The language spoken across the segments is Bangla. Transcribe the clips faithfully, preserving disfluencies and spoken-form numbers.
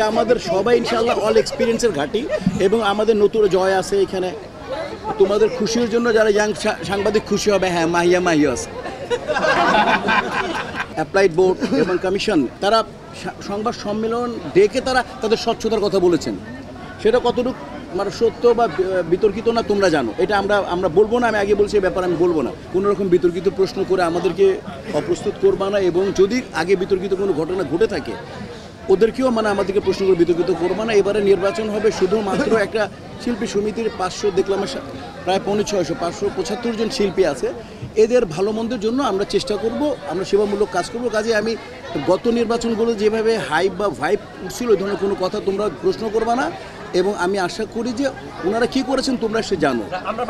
আমাদের সবাই ইনশাআল্লাহ অল এক্সপিরিয়েন্সের ঘাঁটি এবং আমাদের নতুন জয় আছে এখানে। তোমাদের খুশির জন্য যারা ইয়াং সাংবাদিক খুশি হবে, হ্যাঁ মাহিয়া মাহিয়া আছে। অ্যাপ্লাইড বোর্ড এবং কমিশন তারা সংবাদ সম্মেলন ডেকে তারা তাদের স্বচ্ছতার কথা বলেছেন। সেটা কতটুকু মানে সত্য বা বিতর্কিত না তোমরা জানো, এটা আমরা আমরা বলবো না। আমি আগে বলছি এই ব্যাপারে আমি বলবো না। কোনো রকম বিতর্কিত প্রশ্ন করে আমাদেরকে অপ্রস্তুত করবা না, এবং যদি আগে বিতর্কিত কোনো ঘটনা ঘটে থাকে ওদেরকেও মানে আমাদেরকে প্রশ্ন করে বিতর্কিত করবো না। এবারে নির্বাচন হবে শুধুমাত্র একটা শিল্পী সমিতির পাঁচশো দেখলাম প্রায় পৌনে ছয়শো পাঁচশো পঁচাত্তর জন শিল্পী আছে, এদের ভালো মন্দের জন্য আমরা চেষ্টা করব, আমরা সেবামূলক কাজ করব। কাজে আমি গত নির্বাচনগুলো যেভাবে হাইপ বা ভাইব উঠছিল ওই ধরনের কোনো কথা তোমরা প্রশ্ন করবা না, এবং আমি আশা করি যে ওনারা কী করেছেন তোমরা সে জানো।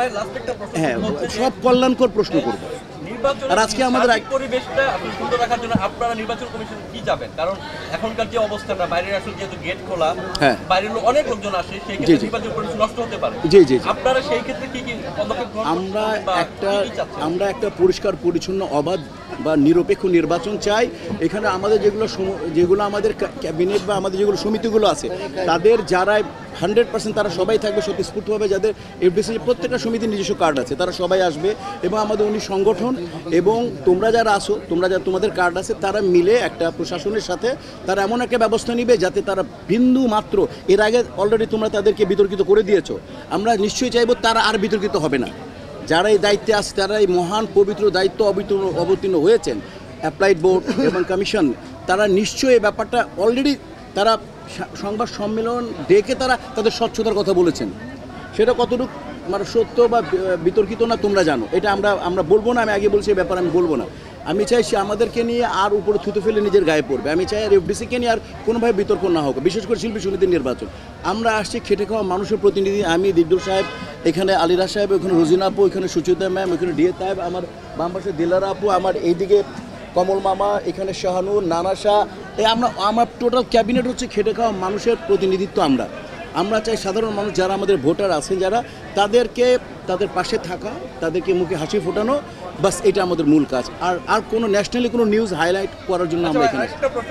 হ্যাঁ, সব কল্যাণকর প্রশ্ন করবো। আর আজকে আমাদের পরিবেশটা সুন্দর রাখার জন্য আপনারা নির্বাচন কমিশন কি যাবেন? কারণ এখনকার যে অবস্থা না, বাইরের আসলে যেহেতু গেট খোলা, হ্যাঁ বাইরের অনেক লোকজন আসে, সেই ক্ষেত্রে নির্বাচন পরিবেশ নষ্ট হতে পারে। জি জি, আপনারা সেই ক্ষেত্রে কি কি পদক্ষেপ গ্রহণ? আমরা একটা আমরা একটা পরিষ্কার পরিচ্ছন্ন অবাধ বা নিরপেক্ষ নির্বাচন চাই। এখানে আমাদের যেগুলো যেগুলো আমাদের ক্যাবিনেট বা আমাদের যেগুলো সমিতিগুলো আছে তাদের যারা হান্ড্রেড পার্সেন্ট তারা সবাই থাকবে স্বতঃস্ফূর্তভাবে, যাদের এফডিসি প্রত্যেকটা সমিতির নিজস্ব কার্ড আছে তারা সবাই আসবে, এবং আমাদের উনি সংগঠন এবং তোমরা যারা আসো তোমরা যারা তোমাদের কার্ড আছে তারা মিলে একটা প্রশাসনের সাথে তারা এমন একটা ব্যবস্থা নিবে যাতে তারা বিন্দু মাত্র, এর আগে অলরেডি তোমরা তাদেরকে বিতর্কিত করে দিয়েছো, আমরা নিশ্চয়ই চাইবো তারা আর বিতর্কিত হবে না। যারা এই দায়িত্বে আছে তারা এই মহান পবিত্র দায়িত্ব অবতীর্ণ অবতীর্ণ হয়েছেন, অ্যাপ্লাইড বোর্ড এবং কমিশন, তারা নিশ্চয়ই এই ব্যাপারটা অলরেডি তারা সংবাদ সম্মেলন ডেকে তারা তাদের স্বচ্ছতার কথা বলেছেন। সেটা কতটুকু মানে সত্য বা বিতর্কিত না তোমরা জানো, এটা আমরা আমরা বলবো না। আমি আগে বলছি এই ব্যাপারে আমি বলবো না। আমি চাই সে আমাদেরকে নিয়ে আর উপরে থুতু ফেলে নিজের গায়ে পড়বে। আমি চাই আর এফডিসিকে নিয়ে আর কোনোভাবে বিতর্ক না হোক, বিশেষ করে শিল্পী সমিতির নির্বাচন। আমরা আসছি খেটে খাওয়া মানুষের প্রতিনিধি, আমি দিব্দুল সাহেব, এখানে আলিরা সাহেব, ওখানে রোজিনা আপু, এখানে সুচিতা ম্যাম, এখানে ডিএ সাহেব, আমার বাম পাশে দিলারা আপু, আমার এইদিকে কমল মামা, এখানে শাহানুর, নানা শাহ, এই আমরা আমার টোটাল ক্যাবিনেট হচ্ছে খেটে খাওয়া মানুষের প্রতিনিধিত্ব। আমরা আমরা চাই সাধারণ মানুষ যারা আমাদের ভোটার আছেন যারা, তাদেরকে তাদের পাশে থাকা, তাদেরকে মুখে হাসি ফোটানো, বাস এটা আমাদের মূল কাজ। আর আর কোনো ন্যাশনালি কোনো নিউজ হাইলাইট করার জন্য আমরা এখানে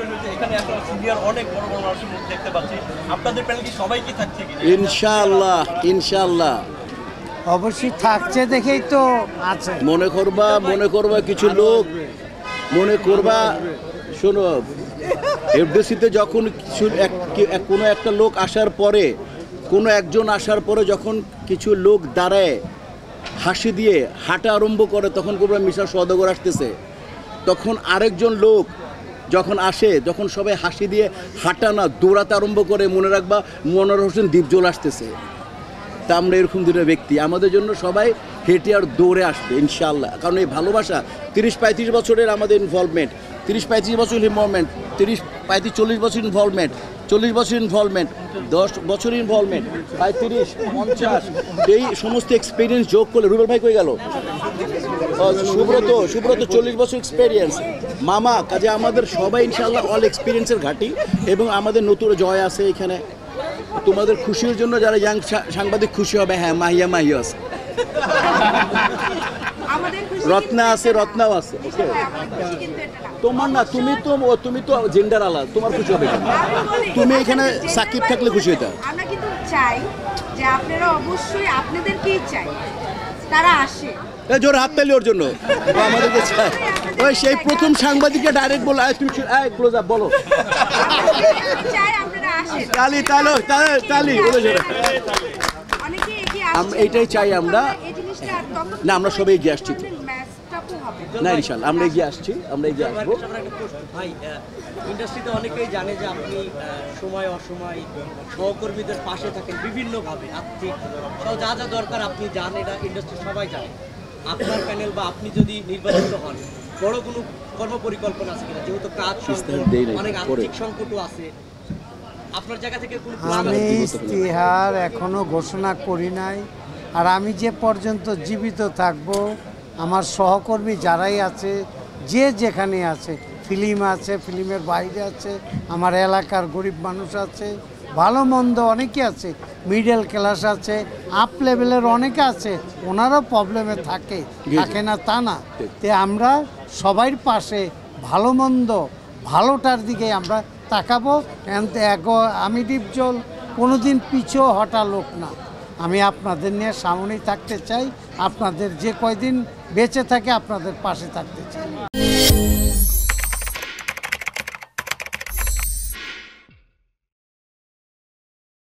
ইনশাআল্লাহ ইনশাআল্লাহ অবশ্যই থাকছে দেখেই তো আছে। মনে করবা মনে করবা কিছু লোক মনে করবা, শোনো, এফডিসিতে যখন কিছু কোনো একটা লোক আসার পরে, কোনো একজন আসার পরে যখন কিছু লোক দাঁড়ায় হাসি দিয়ে হাঁটা আরম্ভ করে, তখন করবা মিশা সওদাগর আসতেছে। তখন আরেকজন লোক যখন আসে, যখন সবাই হাসি দিয়ে হাঁটা না দৌড়াতে আরম্ভ করে, মনে রাখবা মনোয়ার হোসেন দীপজল আসতেছে। তা আমরা এরকম দুটো ব্যক্তি, আমাদের জন্য সবাই হেঁটে আর দৌড়ে আসবে ইনশাআল্লাহ। কারণ এই ভালোবাসা তিরিশ পঁয়ত্রিশ বছরের আমাদের ইনভলভমেন্ট, তিরিশ পঁয়ত্রিশ বছরের ইনভলভমেন্ট, তিরিশ পঁয়ত্রিশ চল্লিশ বছর ইনভলভমেন্ট, চল্লিশ বছর ইনভলভমেন্ট, দশ বছর ইনভলভমেন্ট, পঁয়ত্রিশ পঞ্চাশ, এই সমস্ত এক্সপিরিয়েন্স যোগ করলে, রুবেল ভাই কই গেল, সুব্রত সুব্রত চল্লিশ বছর এক্সপিরিয়েন্স, মামা, কাজে আমাদের সবাই ইনশাআল্লাহ অল এক্সপিরিয়েন্সের ঘাঁটি, এবং আমাদের নতুন জয় আছে এখানে। তোমাদের খুশির জন্য যারা ইয়াং সাংবাদিক খুশি হবে, হ্যাঁ মাহিয়া মাহিয়া আছে, রত্না আছে, রত্নাও আছে। তোমার না, তুমি তো তুমি তো জেন্ডার আলাদা, তোমার খুশি হবে, তুমি এখানে সাকিব থাকলে খুশি হইতা। আমরা কিন্তু চাই যে আপনারা অবশ্যই আপনাদেরকেই চাই তারা আসে, জোর হাততালি ওর জন্য, আমাদেরকে চাই। ওই সেই প্রথম সাংবাদিককে ডাইরেক্ট বলো, তুমি ক্লোজ আপ বলো, তালি তালো তালি বলে, এইটাই চাই আমরা। না, আমরা সবাই এগিয়ে আসছি তো, না ইনশাআল্লাহ আমরা এগিয়ে আসছি, আমরা এগিয়ে আসবো। ভাই, ইন্ডাস্ট্রিতে অনেকেই জানে যে আপনি সময় অসময় সহকর্মীদের পাশে থাকেন বিভিন্নভাবে, আর্থিক যা যা দরকার আপনি জানেন, এটা ইন্ডাস্ট্রি সবাই জানে। আপনার প্যানেল বা আপনি যদি নির্বাচিত হন, বড় কোনো কর্মপরিকল্পনা আছে কিনা? যেহেতু কাজ সংকট, অনেক আর্থিক সংকটও আছে, আপনার জায়গা থেকে কোনো আমি ইস্তিহার এখনো ঘোষণা করি নাই। আর আমি যে পর্যন্ত জীবিত থাকব, আমার সহকর্মী যারাই আছে, যে যেখানে আছে, ফিল্ম আছে, ফিল্মের বাইরে আছে, আমার এলাকার গরিব মানুষ আছে, ভালো মন্দ অনেকে আছে, মিডল ক্লাস আছে, আপ লেভেলের অনেকে আছে, ওনারাও প্রবলেমে থাকে, থাকে না তা না। তে আমরা সবার পাশে ভালো মন্দ ভালোটার দিকে আমরা তাকাবো। আমি ডিপজল কোনোদিন পিছু হটা লোক না, আমি আপনাদের নিয়ে সামনেই থাকতে চাই, আপনাদের যে কয়দিন বেঁচে থাকে আপনাদের পাশে থাকতে চাই।